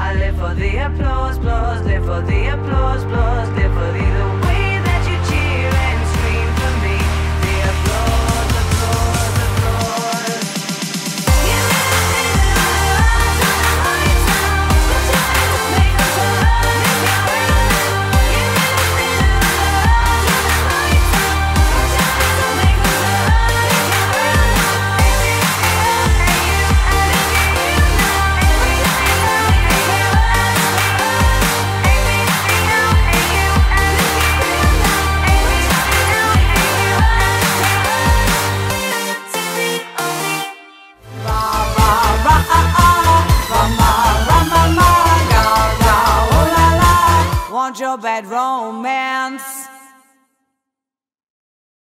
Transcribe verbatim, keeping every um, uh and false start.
I live for the applause, applause, live for the applause, applause, live for the, the way that you cheer and scream for me. The applause, applause, applause. You never did it all, so now it's all. Put your hands up, make them turn if you're real. You never did it all, so now it's all. Put your hands up, make them turn if you're real. Hey, you, hey, you, hey, you, want your bad romance.